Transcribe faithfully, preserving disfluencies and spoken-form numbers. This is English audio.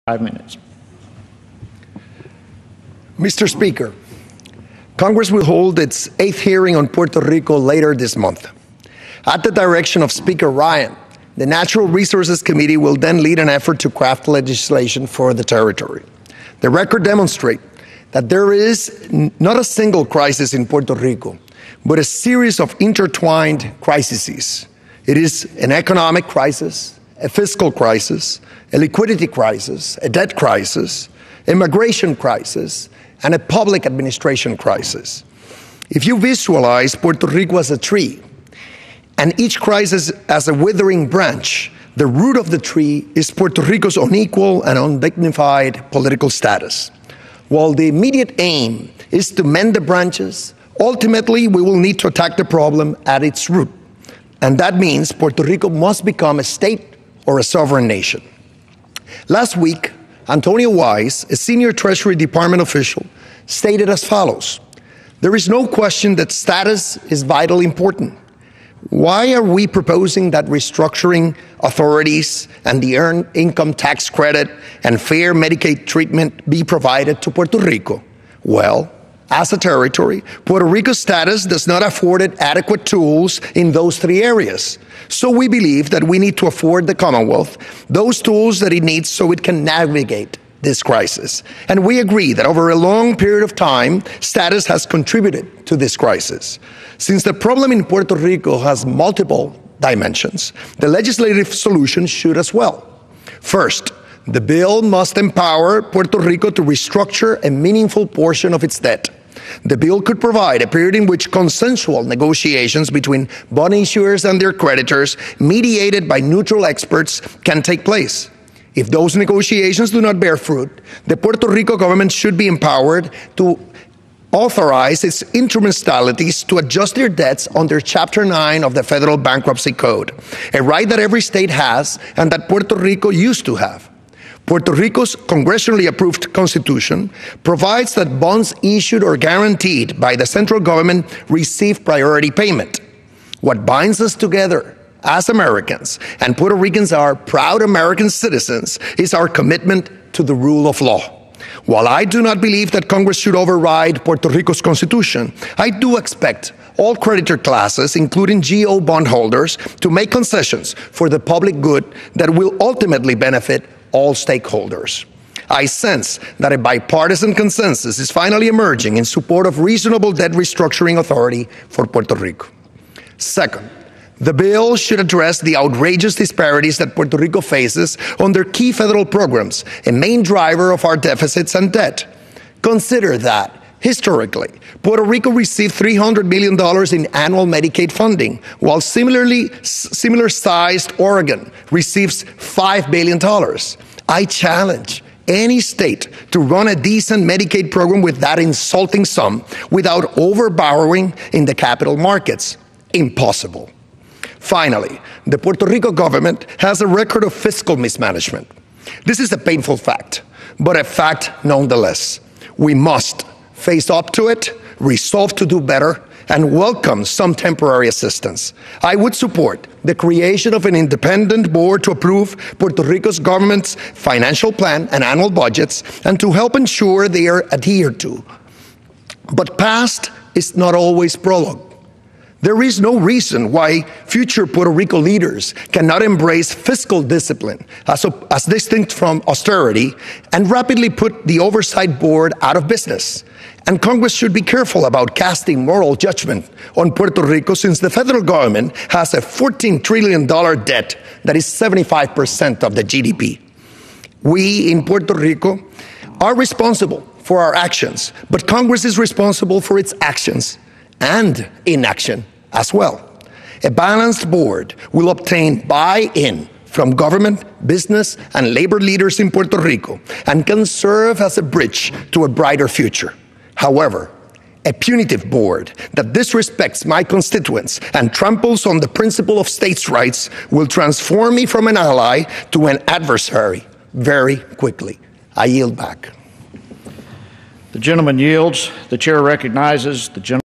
Five minutes. Mister Speaker, Congress will hold its eighth hearing on Puerto Rico later this month. At the direction of Speaker Ryan, the Natural Resources Committee will then lead an effort to craft legislation for the territory. The record demonstrates that there is not a single crisis in Puerto Rico, but a series of intertwined crises. It is an economic crisis, a fiscal crisis, a liquidity crisis, a debt crisis, immigration crisis, and a public administration crisis. If you visualize Puerto Rico as a tree, and each crisis as a withering branch, the root of the tree is Puerto Rico's unequal and undignified political status. While the immediate aim is to mend the branches, ultimately we will need to attack the problem at its root. And that means Puerto Rico must become a state or a sovereign nation. Last week, Antonio Wise, a senior Treasury Department official, stated as follows: "There is no question that status is vitally important. Why are we proposing that restructuring authorities and the earned income tax credit and fair Medicaid treatment be provided to Puerto Rico? Well, as a territory, Puerto Rico's status does not afford it adequate tools in those three areas. So we believe that we need to afford the Commonwealth those tools that it needs so it can navigate this crisis. And we agree that over a long period of time, status has contributed to this crisis. Since the problem in Puerto Rico has multiple dimensions, the legislative solution should as well. First, the bill must empower Puerto Rico to restructure a meaningful portion of its debt. The bill could provide a period in which consensual negotiations between bond issuers and their creditors, mediated by neutral experts, can take place. If those negotiations do not bear fruit, the Puerto Rico government should be empowered to authorize its instrumentalities to adjust their debts under Chapter nine of the Federal Bankruptcy Code, a right that every state has and that Puerto Rico used to have. Puerto Rico's congressionally approved constitution provides that bonds issued or guaranteed by the central government receive priority payment. What binds us together as Americans, and Puerto Ricans are proud American citizens, is our commitment to the rule of law. While I do not believe that Congress should override Puerto Rico's constitution, I do expect all creditor classes, including G O bondholders, to make concessions for the public good that will ultimately benefit all stakeholders. I sense that a bipartisan consensus is finally emerging in support of reasonable debt restructuring authority for Puerto Rico. Second, the bill should address the outrageous disparities that Puerto Rico faces on their key federal programs, a main driver of our deficits and debt. Consider that, historically, Puerto Rico received three hundred million dollars in annual Medicaid funding, while similarly similar-sized Oregon receives five billion dollars. I challenge any state to run a decent Medicaid program with that insulting sum without overborrowing in the capital markets. Impossible. Finally, the Puerto Rico government has a record of fiscal mismanagement. This is a painful fact, but a fact nonetheless. We must face up to it, resolve to do better, and welcome some temporary assistance. I would support the creation of an independent board to approve Puerto Rico's government's financial plan and annual budgets and to help ensure they are adhered to. But past is not always prologue. There is no reason why future Puerto Rico leaders cannot embrace fiscal discipline as, as distinct from austerity and rapidly put the oversight board out of business. And Congress should be careful about casting moral judgment on Puerto Rico, since the federal government has a fourteen trillion dollars debt that is seventy-five percent of the G D P. We in Puerto Rico are responsible for our actions, but Congress is responsible for its actions and inaction as well. A balanced board will obtain buy-in from government, business, and labor leaders in Puerto Rico and can serve as a bridge to a brighter future. However, a punitive board that disrespects my constituents and tramples on the principle of states' rights will transform me from an ally to an adversary very quickly. I yield back. The gentleman yields. The chair recognizes the gentleman.